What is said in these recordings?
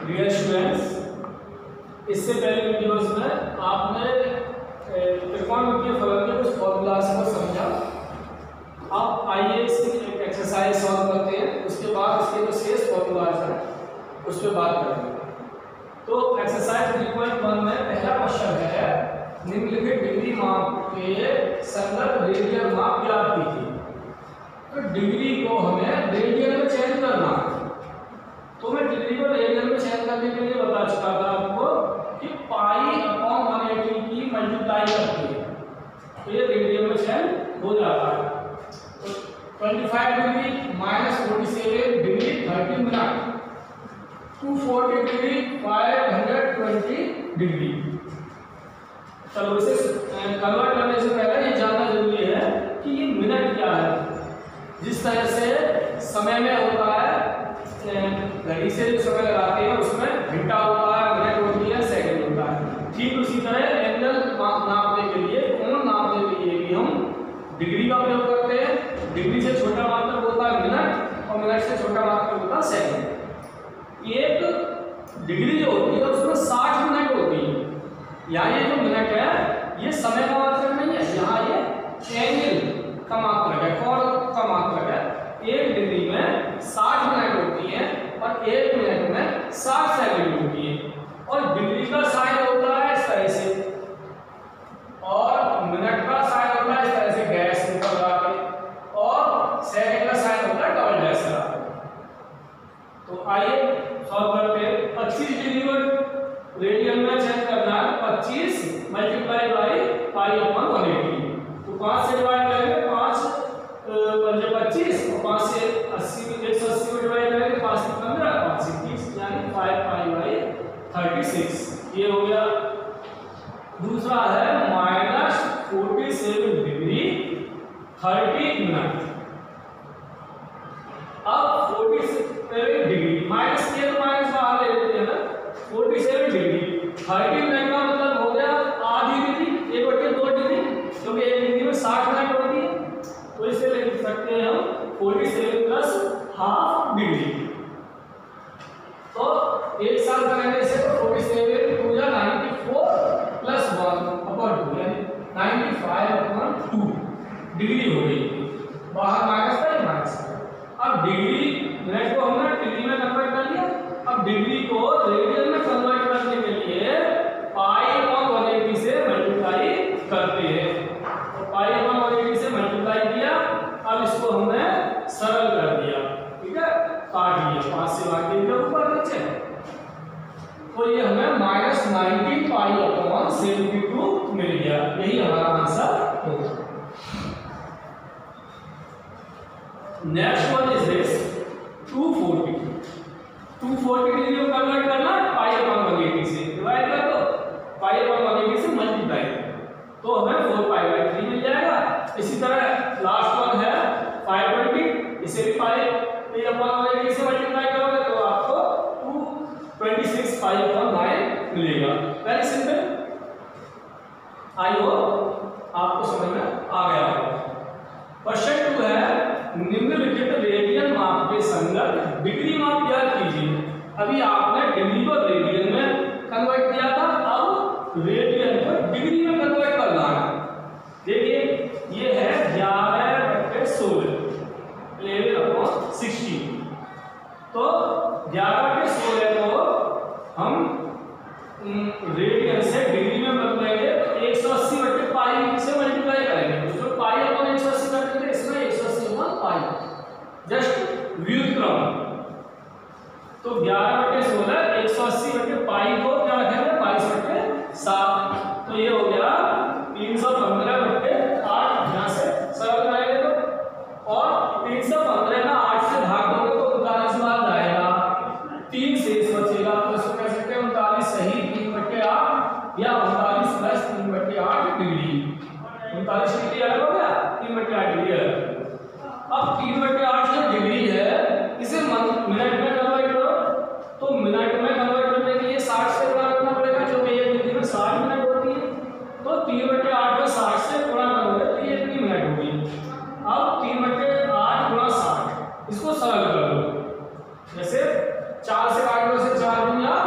Dear students, इससे पहले videos में आपने त्रिकोणमितीय फलन के कुछ फॉर्मूलाज को समझा। अब आइए इसकी एक एक्सरसाइज सॉल्व करते हैं, उसके बाद इसके जो शेष फॉर्मूलाज हैं उस पर बात करेंगे। तो एक्सरसाइज 3.1 में पहला क्वेश्चन है, निम्नलिखित डिग्री माप के संगत रेडियल माप ज्ञात कीजिए। तो डिग्री को हमें रेडियल में चेंज करना है। तो मैं डिग्री को रेडियल में चेंज करने के लिए बता चुका था आपको कि पाई अपॉन 180 की मल्टीप्लाई करती है तो ये रेडियल में चेंज हो जाता है। तो 25 डिग्री माइनस 47 डिग्री 30 मिनट, 240 डिग्री 520 डिग्री। चलो इसे कन्वर्ट करने से पहले ये जानना जरूरी है कि ये मिनट क्या है। जिस तरह से समय में होता है, घड़ी से जो समय लगाते हैं उसमें घंटा होता है, मिनट होती है, सेकंड होता है। ठीक उसी तरह एंगल नापने के लिए, कोण नापने के लिए भी हम डिग्री का प्रयोग करते हैं। डिग्री से छोटा मात्रक होता है मिनट और मिनट से छोटा मात्रक होता है सेकंड। एक डिग्री जो होती है उसमें 60 मिनट होती है। यहाँ ये जो मिनट है ये समय का मात्रक नहीं है, यहाँ ये एंगल का मात्रक है, कोण का मात्रक है। एक डिग्री में 60 मिनट होती है और एक मिनट में 60 सेकंड होती है। और डिग्री का साइन होता है इस तरह से और मिनट का साइन होता है इस तरह से डैश ऊपर लगा के, और सेकंड का साइन होता है डबल डैश लगा के। तो आइए सॉल्व करते हैं। 25 डिग्री को रेडियन में चेंज करना है। 25 मल्टीप्लाई बाई पाई अपॉन 180। तो 5 से डिवाइड करेंगे, 5 पंजे 25 और 5 से 180 को डिवाइड करेंगे, 5 से 15, 5 से 30, यानी 5 पाई बाई 36। ये हो गया। दूसरा है माइनस 47 डिग्री 30 मिनट। अब 47 डिग्री माइनस किया तो माइनस बाहर ले लेते हैं ना। 47 डिग्री 30 मिनट का मतलब हो गया आधी डिग्री, 1/2 डिग्री, क्योंकि एक डिग्री में 60 मिनट होती है। तो इसे लिख सकते हैं हम 47 प्लस हाफ डिग्री। तो एक साल करेंगे इसे तो 47 2 या 94 प्लस 1 अपॉन 2 यानी 95/2 डिग्री हो गई। बाहर माइनस था, माइनस। अब डिग्री मिनट को हमने डिग्री में कन्वर्ट कर लिया। अब डिग्री को रेडियन में कन्वर्ट करने के लिए पाई अपॉन 180 से मल्टीप्लाई करते हैं। तो पाई अपॉन 180 से मल्टीप्लाई किया। अब इसको हमने सरल कर दिया, ठीक है, काट लिया, 5 से काट दिया ऊपर नीचे। तो ये हमें माइनस 90 पाई अपॉन 72 मिल गया। यही हमारा आंसर होगा। Next one is this 240 degree को कन्वर्ट करना पाई अपॉन 180 से डिवाइड कर दो, पाई अपॉन 180 से मल्टीप्लाई तो हमें 4 पाई बाई 3 मिल जाएगा। इसी तरह लास्ट वन है 520, इसे भी पाई अपॉन 180 से मल्टीप्लाई करोगे तो आपको 226 पाई अपॉन 9 मिलेगा। Very simple. आई होप आपको समझ में आ गया होगा। क्वेश्चन 2 है, निम्नलिखित रेडियन माप के संगत डिग्री माप ज्ञात कीजिए। अभी आपने डिग्री को रेडियन में कन्वर्ट किया था, अब रेडियन को डिग्री में कन्वर्ट करना है। देखिए ये है 11/16 11/16। तो 11/16 को हम रेडियन से डिग्री में बदलेंगे तो 180/पाई से मल्टीप्लाई करेंगे। उसमें पाई अपॉन 180 करते थे, इसमें 180/पाई, जस्ट व्युत्क्रम। तो 11/16 180/पाई को क्या रखेंगे 22/7। तो ये हो गया 315/8। यहाँ से सरल करेंगे तो, और 315 का 8 से भाग दोगे तो 39 बार जाएगा, 3 शेष बचेगा। तो इसको कह सकते हैं 39 सही 3/8 या 39 प्लस 3/8 डिग्री। 39 डिग्री अलग हो गया, 3/8 डिग्री अलग। अब 3/8 जो डिग्री है इसे मिनट में कन्वर्ट करो। तो मिनट में कन्वर्ट करने के लिए 60 से गुणा करना पड़ेगा, क्योंकि एक डिग्री में 60 मिनट होती है। तो 3/8 को 60 से गुणा करोगे तो ये कितनी मिनट होगी। अब 3/8 गुणा 60, इसको सरल कर दो। जैसे 4 से काट दो, से 4 दूनी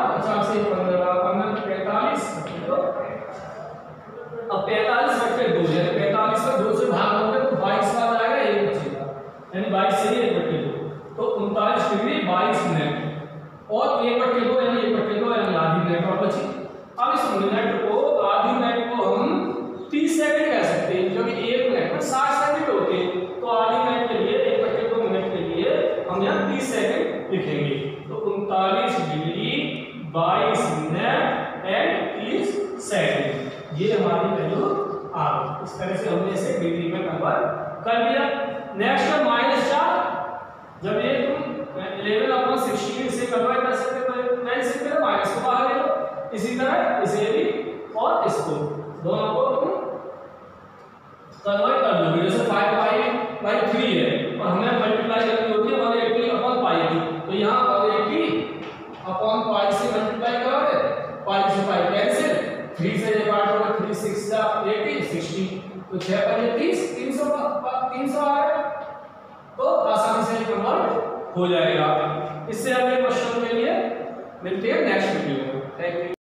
और 1/2 यानी 1/2 यानी आधी मिनट और बची। अब इस मिनट को, आधी मिनट को हम 30 सेकंड कह सकते हैं, क्योंकि 1 मिनट में 60 सेकंड होते हैं, तो आधी मिनट के लिए 1/2 मिनट के लिए हम यहाँ 30 सेकंड लिखेंगे। तो 39 डिग्री 22 मिनट एंड 30 सेकंड, ये हमारी वैल्यू आ गई। इस तरह से हमने इसे डिग्री में कन्वर्ट कर दिया। नेक्स्ट है -4, जब ये तुम 11/16 से कन्वर्ट कर सकते हो तो मैं इसे मेरे माइनस को बाहर ले लो, इसी तरह इसे भी और इसको, दोनों को तुम कन्वर्ट कर लोगे। जैसे 5/3 है और हमें मल्टीप्लाई करनी होती है 180/π की, तो यहाँ 180/π से मल्टीप्लाई करोगे, π से π कैंसिल, 3 से ये पार्ट होगा, 3 6 80 60, तो 6 × 30 300 आ गया, तो आसानी से कन्वर्ट हो जाएगा। इससे अगले क्वेश्चन के लिए मिलते हैं नेक्स्ट वीडियो में। Thank you.